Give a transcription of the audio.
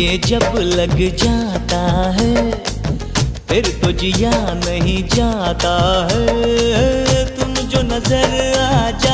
जब लग जाता है फिर तो जिया नहीं जाता है। तुम जो नजर आ